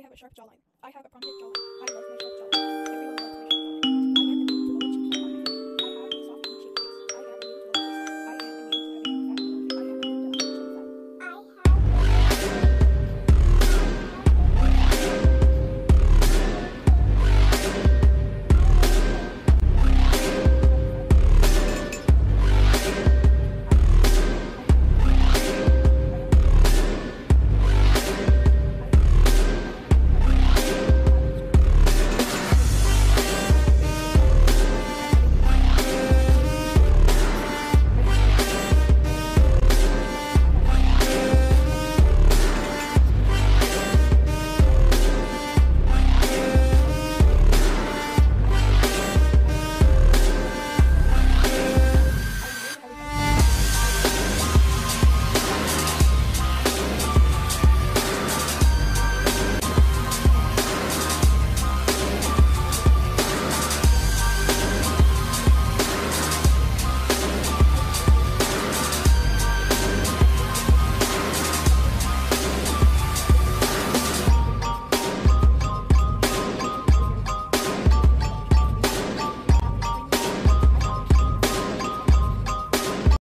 have a sharp jawline. I have a prominent jawline. I love my sharp jawline.